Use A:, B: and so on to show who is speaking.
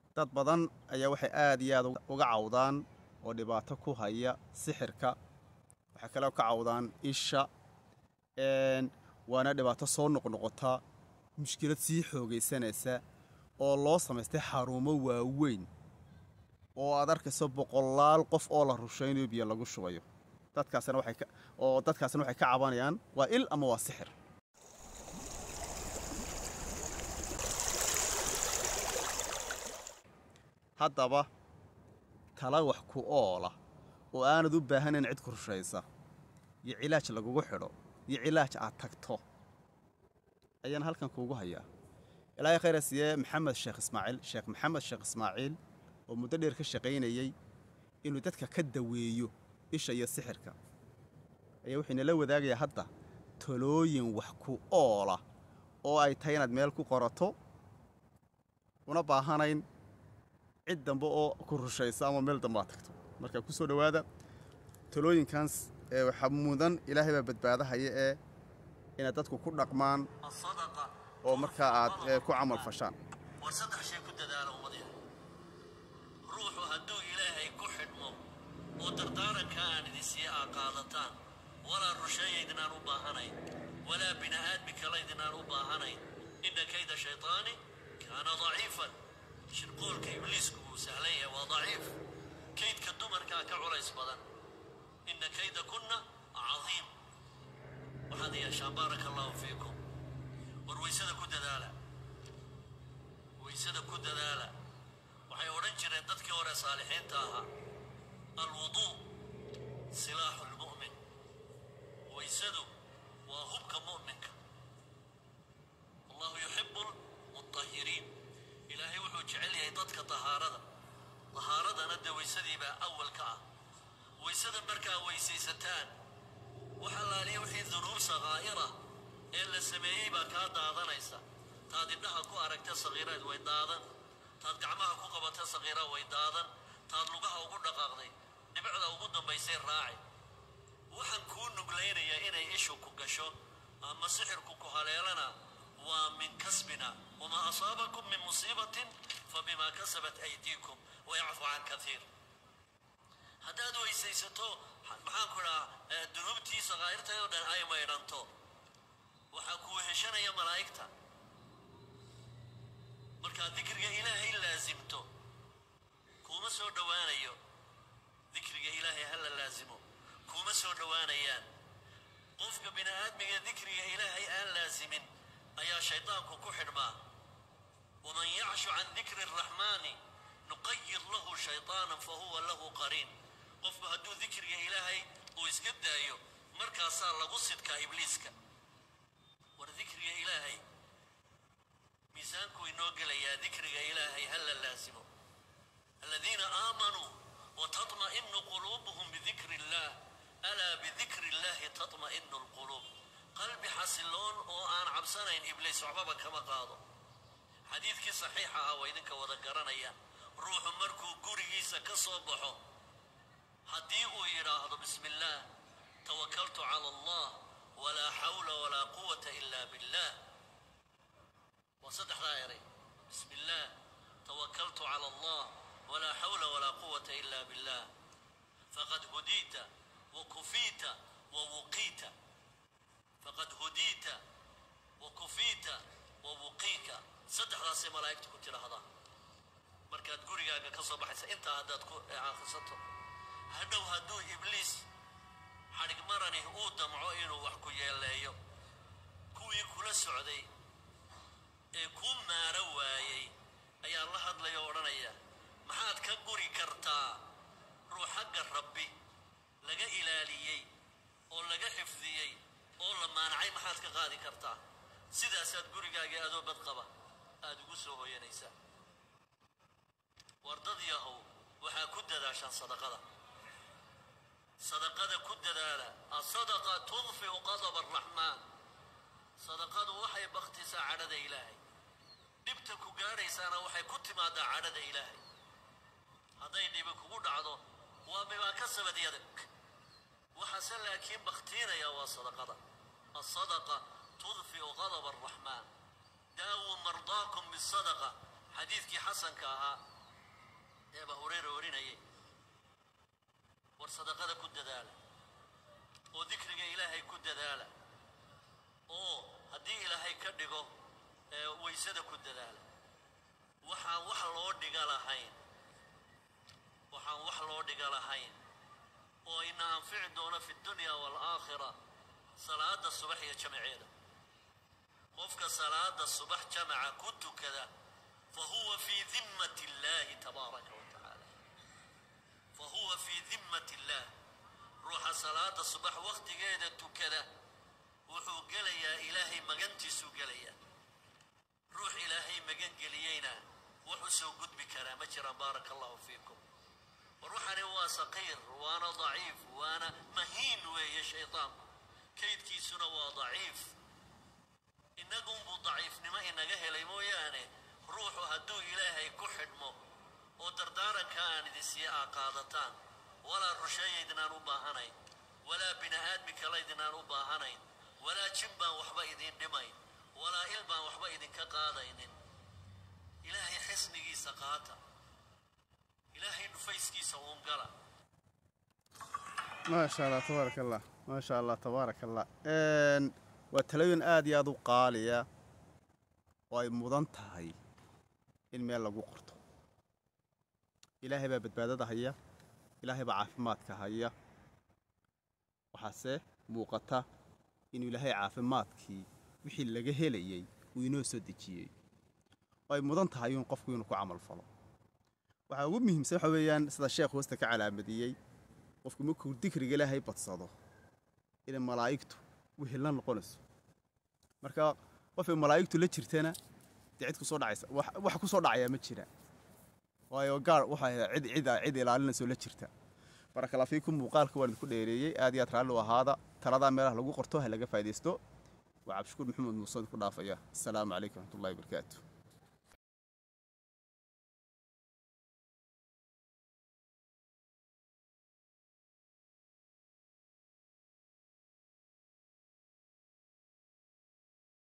A: dad badan ayaa waxay aad iyo aad uga cawdaan oo dhibaato ku haya sixirka. waxay kale oo ka cawdaan isha waana dhibaato soo noqnoqota, mushkilad sii xoogaysanaysa oo loo samaystay xarumo waaweyn oo aad arkayso boqolaal qof oo la rushaynayo biyo lagu shubayo. dadkaasna waxay ka cabanayaan waa il ama waa sixir. haddaba tala wax ku oola oo aanad u baahanayn cid ku rushaysa iyo cilaaj lagugu xidho iyo cilaaj aad tagto ayaan halkan kuugu hayaa. ilaahay khayr siiye sheekh maxamed sheekh ismaaciil oo muddo dheer ka shaqaynayay inuu dadka ka daweeyo isha iyo sixirka ayaa wuxuu inala wadaagayaa hadda talooyin wax ku oola oo ay tahay inaad meel ku qorato una baahanayn cid dambe oo ku rushaysa ama meel dambe aad tagto. marka ku soo dhawaada talooyinkaas waxaa mudan ilaahay baa badbaadahaya inaad dadku ku dhaqmaan oo markaa aad ku camal fashaan.
B: war saddex shay ku dadaalo ummadii ruuxu hadduu ilaahay ku xidhmo oo dardaaranka aan idin sii qaadataan walaa rusheeyaydinaan u baahanayn walaa bini'aadmi kalaydinaan u baahanayn inna kayda shaytaani kaana daciifan. shirqoolka ibliisku wuu sahlan yahay waa daciif. kaydka dumarkaa ka culays badan. inna kayda kunna cadiim. waxaad yeeshaan baaraka allahu fiikum. war waysada ku dadaala, waysada ku dadaala. waxay odhan jireen dadkii hore saalixiinta ahaa alwuduu silaaxu lmu'min. waysadu waa hubka mu'minka. allahu yuxibu lmutahiriin. ilaahay wuxuu jecel yahay dadka tahaaradana de waysadiibaa awalka ah. waysada markaa weysaysataan wax allaaliya wixii dunuub sakaa'ira ee la sameeyey baa kaa daadanaysa. taad indhaha ku aragta sakiiraad way daadan, taad gacmaha ku qabata sakiira way daadan, taad lugaha ugu dhaqaaqday dhibicda ugu dambaysay raaci. waxaan kuu nuglaynayaa inay ishu ku gasho ama sixirku ku haleelana waa min kasbina. wamaa asaabakum min musiibatin fabimaa kasabat aydiikum wayacfu can kaiir. haddaad weysaysato maxaan ku idhaa dunuubtii sakaa'irtay oo dhan ay maydhanto waxaa ku weheshanaya malaa'igta. markaad dikriga ilaahay laasimto kuuma soo dhowaanayo. dikriga ilaahay ha la laasimo kuuma soo dhowaanayaan. qofka bini'aadmiga dikriga ilaahay aan laasimin ayaa shaydaanku ku xidhmaa. waman yacshu can dikri araxmaani nuqayir lahu shayطaanan fahuwa lahu qariin. qofku hadduu dikriga ilaahay uu iska daayo markaasaa lagu sidkaa ibliiska. war dikriga ilaahay miisaanku inoo gelayaa. dikriga ilaahay ha la laasimo. aladiina aamanuu watatma'inu quluubuhum bidikri illaah alaa bidikri illaahi tatma'inu alquluub. qalbi xasiloon oo aan cabsanayn ibliis waxbaba kama qaado. xadiidkii saxiixa ah waa idinka wada garanaya. ruuxu markuu gurigiisa ka soo baxo haddii uu yidhaahdo bismi illaah tawakaltu cala allah walaa xawla walaa quwata ila billah. waa saddexdaa eray. bismi illaah tawakaltu cala allah walaa xawla walaa quwata ila billah faqad hudiita wakufiita wawuqiita. faqad hudiita wakufiita wawuqiika. saddexdaasay malaa'igtu ku tidhaahdaa markaad gurigaaga ka soo baxaysa. intaa haddaad ku akhrisato hadhow hadduu ibliis xadhig marani uu damco inuu wax ku yeeleeyo kuwii kula socday ee kuu maaro waayey ayaa la hadlaya oo odhanaya maxaad ka guri kartaa ruux xagga rabbi laga ilaaliyey oo laga xifdiyey oo la maanacay maxaad ka qaadi kartaa? sidaasaad gurigaagii adoo bad qaba aad ugu soo hooyanaysaa. wardad yahow waxaa ku dadaashaan sadaqada. sadaqada ku dadaala. asadaqa tudfiu qadaba araxmaan. sadaqadu waxay baktisaa cadhada ilaahay. dhibta ku gaadhaysaana waxay ku timaadaa cadhada ilaahay. hadday dhibi kugu dhacdo waa bimaa kasabad yadak. waxaase laakiin baktiinaya waa sadaqada. asadaqa tudfiu qadaba araxmaan. daawuu mardaakum bisadaqa. xadiidkii xasanka ahaa أبا هريرة وريني ورصدقة كد دالة وذكر إلهي كد دالة أو هدي إلهي كدقو ويسد كد دالة وحا لو دقالهين وحا لو دقالهين وإن أنفع دون في الدنيا والآخرة صلاة الصبح يا جماعينا قفك صلاة الصبح جمع كنت كذا فهو في ذمة الله تبارك وتعالى فهو في ذمة الله روح صلاة الصبح وقت قيدة كذا وحو قليا إلهي مغنتي سو قليا روح إلهي مغن قليينا وحو سو قد بكرامة بارك الله فيكم وروحني هو صقير وانا ضعيف وانا مهين ويا شيطان كيد كيسنا وضعيف إنكم بضعيف نما إنك هلي موياني روحو هدو إلهي كحدمو ودردارا كان دي قادتان ولا رشاي دنان وباهنين ولا بناءات بكلا دنان وباهنين ولا جنبا وحبا إذين دمين ولا إلبا وحبا إذين كقادين إلهي حسني سقاطا إلهي نفيسكي سوون قلا
A: ما شاء الله تبارك الله ما شاء الله تبارك الله وتلوين آدي أدو قاليا وأي مضنتهاي الميل لغو قرطو إلهي بابد هيا إلهي بعافماتك هيا وحاسه موقتا إنو إلهي عافماتكي وحي لغا هيليي وينو سودجيي وأي مضنتهاي ينقفكو ينكو عمل فلو waxaa ugu muhiimsan waxa weeyaan sida sheekhu hoosta ka calaamadiyay qofku markuu dikriga Ilaahay badsado in malaa'igtu wixii la noqonayso marka qofka malaa'igtu la jirtana cid ku soo dhacaysa wax ku soo dhacaya ma jira waayo gaar waxa cid ilaalinayso la jirta barakallahu fiikum muuqaalka waan ku dheereeyay aad iyo aad raali u ahaada talada meelaha lagu qorto ha laga faa'iideysto waa Cabdishakuur Maxamed Muuse ku dhaafaya assalaamu calaykum wa rahmatullahi wa barakaatuh